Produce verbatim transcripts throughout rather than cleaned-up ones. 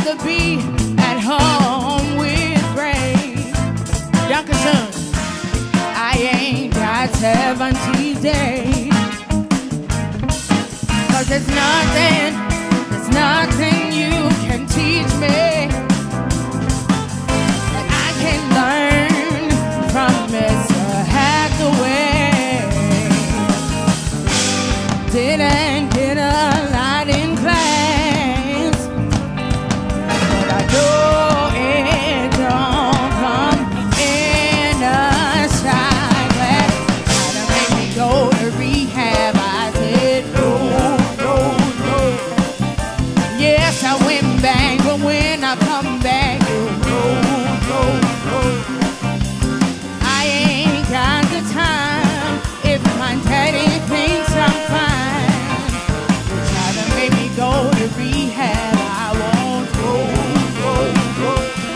rather be at home with Ray. Dankeschön. I ain't got seventy days. Cause there's nothing, there's nothing you can teach me that I can learn from Mister Hathaway. Didn't get a lot in class, but I know it don't come in a shot glass. Try to make me go to rehab, I said no, no, no. Yes, I went back, but when I come back, you know, no, no. I ain't got the time if my daddy thinks I'm fine. Try to make me go to rehab, I won't go, go, go.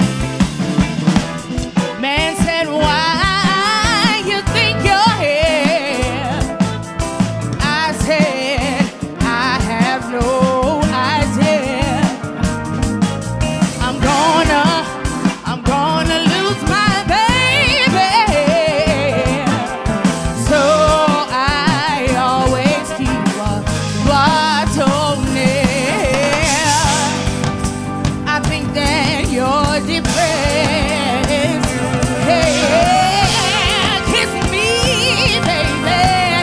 Man said, why you think you're here? I said, I have no idea. I'm gonna, I'm gonna lose my baby. So I always keep a bottle near. I think that you're depressed. Hey, kiss me, baby,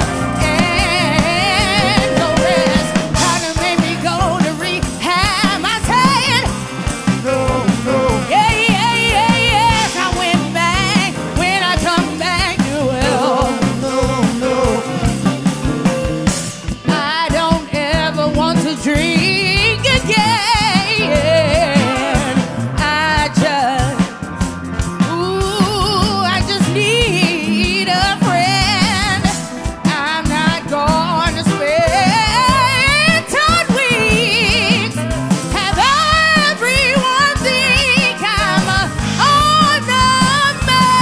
and no rest. Try to make me go to rehab. I said, no, no. Yeah, yeah, yeah, yes. I went back. When I come back, you will. No, no. I don't ever want to drink again. I just, ooh, I just need a friend. I'm not going to spend ten weeks. Have everyone think I'm a honor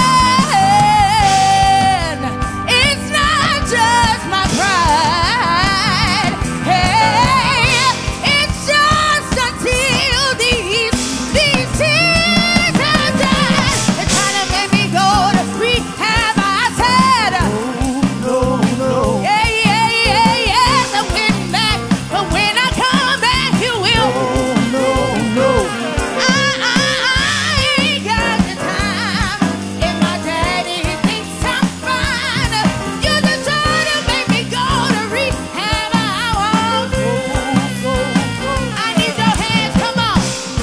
man. It's not just my pride. Hey, it's just until these these tears have dried. They're trying to make me go to rehab. I said, no, no, yeah, yeah, yeah, yes. I went back, but when I come back, you will. No, no, I, I, I ain't got the time. If my daddy thinks I'm fine, you just try to make me go to rehab. I won't go, go, go. I need your hands, come on.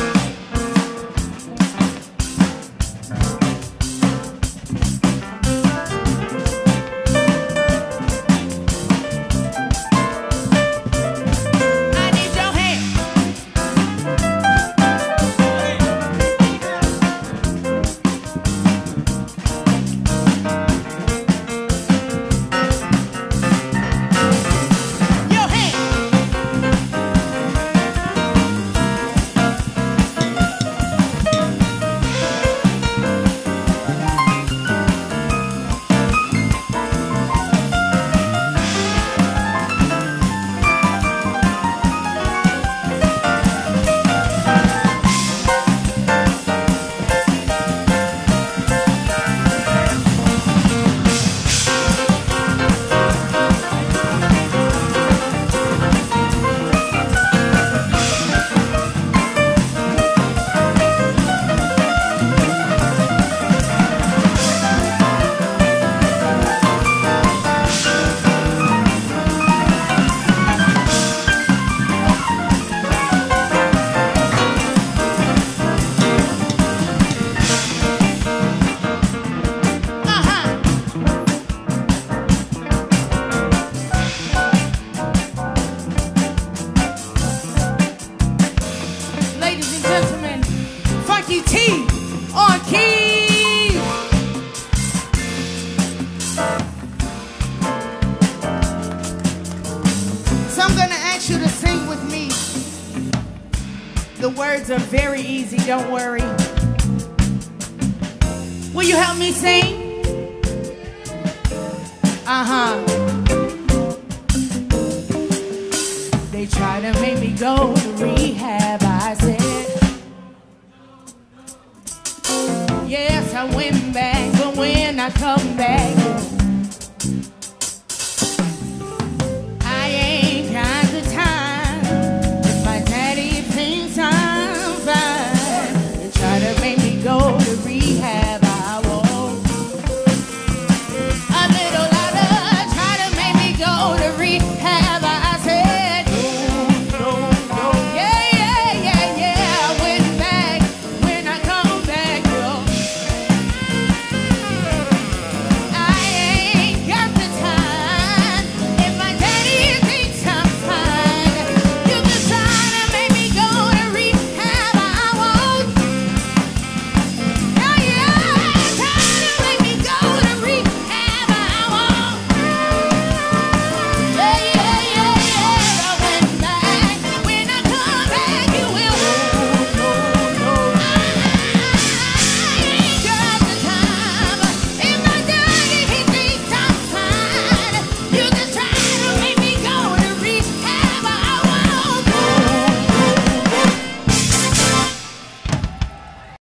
I need your hands. Your hands. Uh-huh. Ladies and gentlemen, Funky T on keys. So I'm gonna ask you to sing with me. The words are very easy, don't worry. Will you help me sing? Uh-huh. They try to make me go to rehab. I said, I win